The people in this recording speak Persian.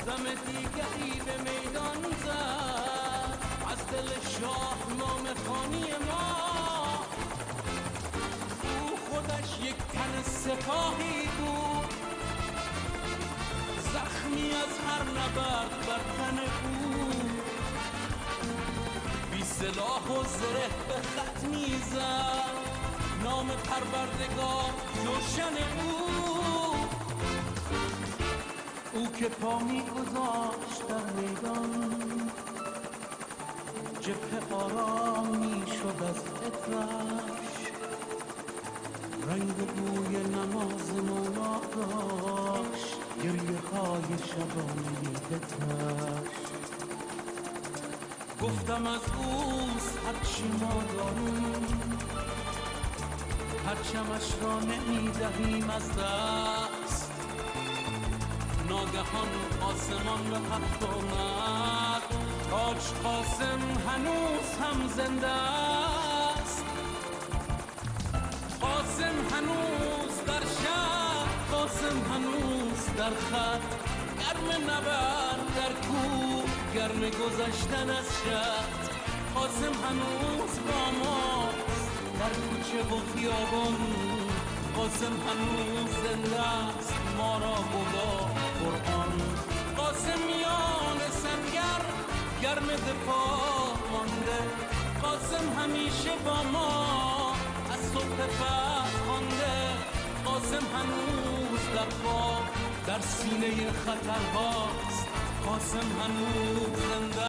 دم دیگری به میدان زد، از دل شاه نام خانی ما. او خودش یک تن سپاهی بود، زخمی از هر نبرد بر تن او. بی سلاح و زره به خط میزد، نام پروردگار جوشن او که پا میگذاشت در میدان، جبهه آرام میشد از عطرش. رنگ بوی نماز مولا داشت، گریه های شبانه بتش. گفتم از اوست هرچی ما داریم، پرچمش را نمیدهیم از دست. ناگهان آسمان به هفت آمد، حاج قاسم هنوز هم زنده است. قاسم هنوز در شهر، قاسم هنوز در خط، گرم نبرد در کوه، گرم گذشتن از شهر. قاسم هنوز با ماست در کوچه و خیابان، قاسم هنوز زنده است، ما را گواه قرآن. قاسمیان سنگر گرم دفاع مانده، قاسم همیشه با ما از صبح فتح خوانده. قاسم هنوز در خواب در سینه خطرهاست، قاسم هنوز زنده